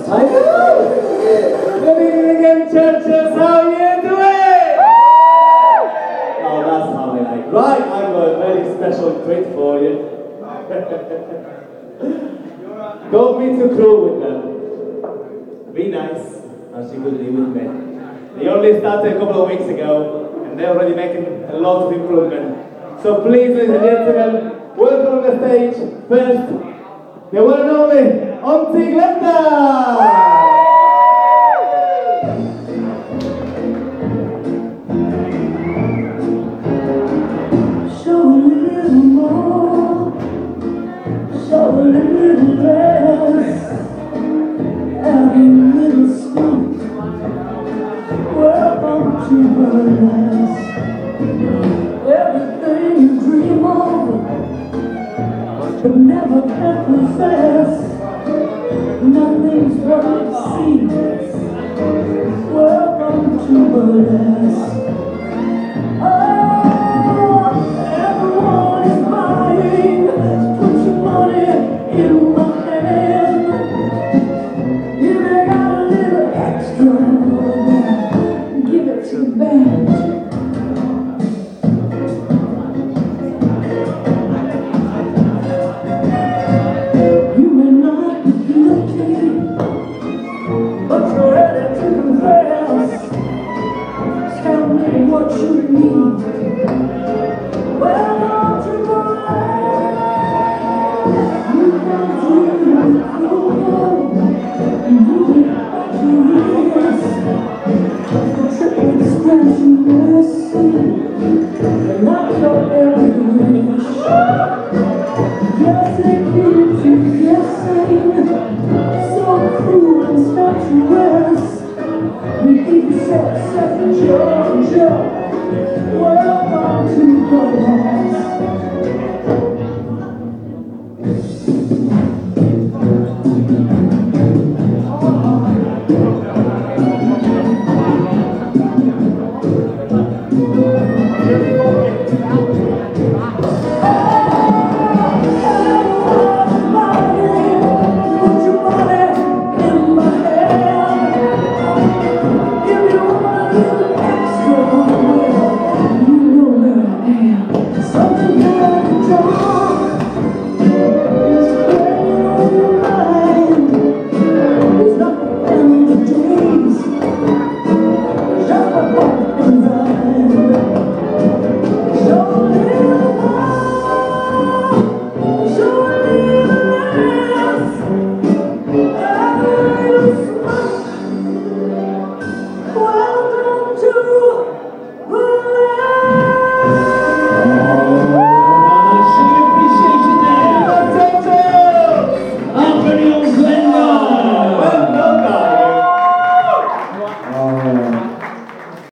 I know! Good evening again, churches, how are you doing? Oh, that's how I like. Right, I've got a very special treat for you. Don't be too cruel with them. Be nice, as you would be with me. They only started a couple of weeks ago, and they're already making a lot of improvement. So please, ladies and gentlemen, welcome on the stage, first, the one and only, Auntie Glenda! Show a little more, show a little less, have a little sweet. Welcome to Burlesque. Everything you dream of, but never can possess. Nothing's what it seems. Welcome to Burlesque. Oh, everyone is buying. Put your money in my hand. You may got a little extra. Give it to the band. You may not be guilty, but you're ready to confess. Tell me what you need. Well, don't you mind? You don't do it cool. You do it what you is. Tripping, scratching, messy. Not your every wish. Yes, it keeps you guessing. So cruel and statuesque. We keep you set, Georgia. Welcome to the house.